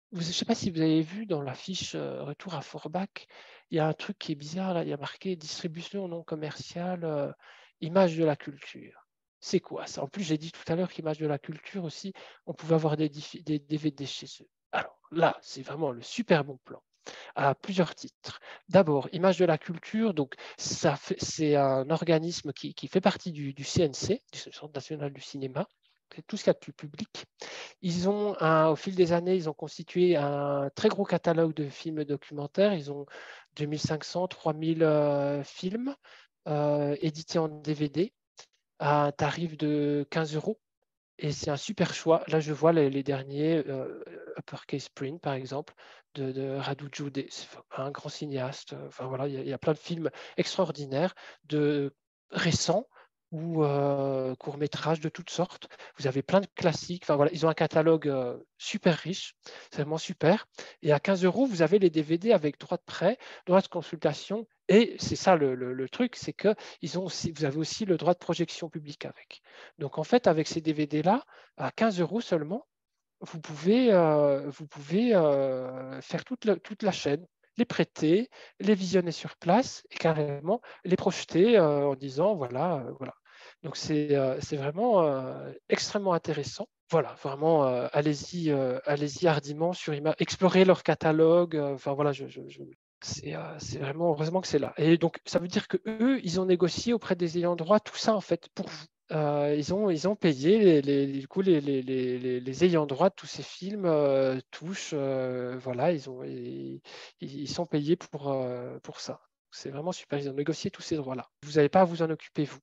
vous, je ne sais pas si vous avez vu dans la fiche euh, retour à Forbach, il y a un truc qui est bizarre là, il y a marqué distribution non commerciale, euh, image de la culture. C'est quoi ça? En plus, j'ai dit tout à l'heure qu'image de la culture aussi, on pouvait avoir des, diffi- des D V D chez eux. Alors là, c'est vraiment le super bon plan à plusieurs titres. D'abord, Image de la culture, donc ça fait- c'est un organisme qui, qui fait partie du, du C N C, du Centre national du cinéma. C'est tout ce qu'il y a de plus public. Ils ont, un- au fil des années, ils ont constitué un très gros catalogue de films documentaires. Ils ont deux mille cinq cents, trois mille euh, films euh, édités en D V D à un tarif de quinze euros. Et c'est un super choix. Là, je vois les, les derniers, euh, Uppercase Print, par exemple, de, de Radu Jude, c'est un grand cinéaste. Enfin, voilà, il y, a, il y a plein de films extraordinaires, de récents ou euh, courts-métrages de toutes sortes. Vous avez plein de classiques. Enfin, voilà, ils ont un catalogue euh, super riche. C'est vraiment super. Et à quinze euros, vous avez les D V D avec droit de prêt, droit de consultation. Et c'est ça le, le, le truc, c'est que ils ont aussi, vous avez aussi le droit de projection publique avec. Donc, en fait, avec ces D V D-là, à quinze euros seulement, vous pouvez, euh, vous pouvez euh, faire toute la, toute la chaîne, les prêter, les visionner sur place et carrément les projeter euh, en disant voilà, euh, voilà. Donc, c'est euh, c'est vraiment euh, extrêmement intéressant. Voilà, vraiment, euh, allez-y, euh, allez-y hardiment sur Ima, explorez leur catalogue. euh, Enfin, voilà, je, je- je- c'est euh, c'est vraiment heureusement que c'est là. Et donc, ça veut dire que eux, ils ont négocié auprès des ayants droit tout ça en fait pour vous. Euh, ils ont, ils ont payé les, les- du coup, les, les- les- les- les ayants droit de tous ces films euh, touchent, euh, voilà, ils ont, ils, ils sont payés pour, euh, pour ça. C'est vraiment super. Ils ont négocié tous ces droits-là. Vous n'avez pas à vous en occuper, vous.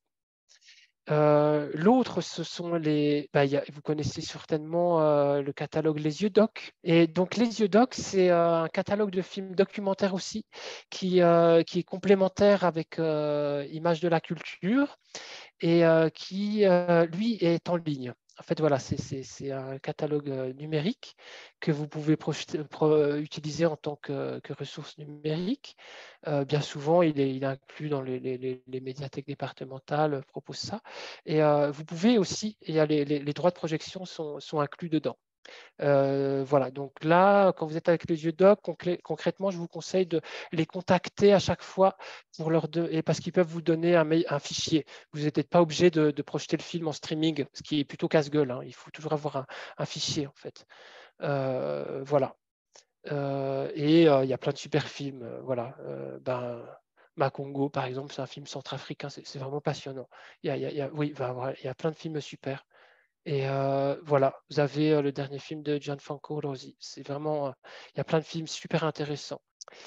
Euh, L'autre, ce sont les. Bah, il y a- vous connaissez certainement euh, le catalogue Les Yeux Doc. Et donc, Les Yeux Doc, c'est euh, un catalogue de films documentaires aussi qui, euh, qui est complémentaire avec euh, Images de la culture et euh, qui, euh, lui, est en ligne. En fait, voilà, c'est c'est- c'est un catalogue euh, numérique que vous pouvez projeter- pro- utiliser en tant que, que ressource numérique. Euh, bien souvent, il est, il est inclus dans les, les- les- les médiathèques départementales, euh, proposent ça. Et euh, vous pouvez aussi, il y a les, les- les droits de projection sont, sont inclus dedans. Euh, voilà, donc là, quand vous êtes avec les yeux doc, concré- concrètement, je vous conseille de les contacter à chaque fois pour leur de- et parce qu'ils peuvent vous donner un, mail- un fichier. Vous n'êtes pas obligé de, de projeter le film en streaming, ce qui est plutôt casse-gueule, hein. Il faut toujours avoir un, un fichier, en fait. Euh, voilà. Euh, et euh, il y a plein de super films. euh, voilà. Euh, ben, Macongo, par exemple, c'est un film centrafricain, c'est c'est vraiment passionnant. Il y a, il y a- il y a- oui, ben, voilà, il y a plein de films super. Et euh, voilà, vous avez euh, le dernier film de Gianfranco Rosi. C'est vraiment, euh, il y a plein de films super intéressants.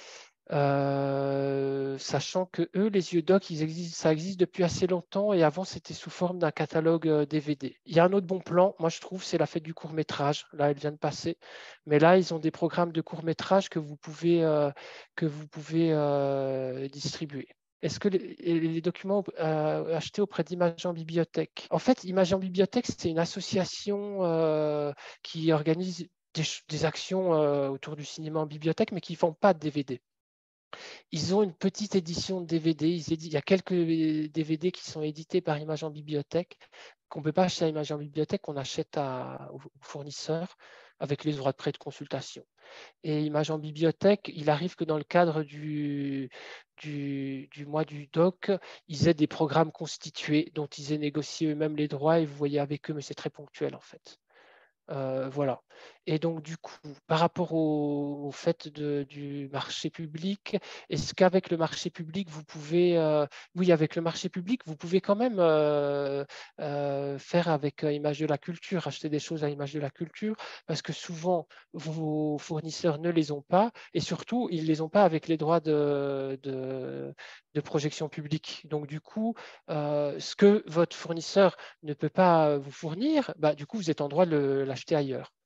Euh, sachant que eux, les yeux doc, ils existent, ça existe depuis assez longtemps et avant c'était sous forme d'un catalogue euh, D V D. Il y a un autre bon plan, moi je trouve, c'est la fête du court métrage. Là, elle vient de passer, mais là ils ont des programmes de court métrage que vous pouvez euh, que vous pouvez euh, distribuer. Est-ce que les, les documents euh, achetés auprès d'Images en bibliothèque? En fait, Images en bibliothèque, c'est une association euh, qui organise des, des actions euh, autour du cinéma en bibliothèque, mais qui ne font pas de D V D. Ils ont une petite édition de D V D. Ils édi- Il y a quelques D V D qui sont édités par Image en bibliothèque, qu'on ne peut pas acheter à Image en bibliothèque, qu'on achète à, aux fournisseurs avec les droits de prêt de consultation. Et Image en bibliothèque, il arrive que dans le cadre du, du, du mois du doc, ils aient des programmes constitués dont ils aient négocié eux-mêmes les droits et vous voyez avec eux, mais c'est très ponctuel en fait. Euh, voilà. Et donc, du coup, par rapport au, au fait de- du marché public, est-ce qu'avec le marché public, vous pouvez, euh, oui, avec le marché public, vous pouvez quand même euh, euh, faire avec euh, Image de la culture, acheter des choses à Image de la culture, parce que souvent, vos fournisseurs ne les ont pas, et surtout, ils ne les ont pas avec les droits de, de, de projection publique. Donc, du coup, euh, ce que votre fournisseur ne peut pas vous fournir, bah, du coup, vous êtes en droit de l'acheter ailleurs.